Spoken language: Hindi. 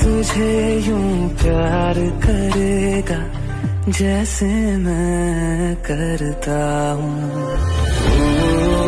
तुझे यूं प्यार करेगा जैसे मैं करता हूँ।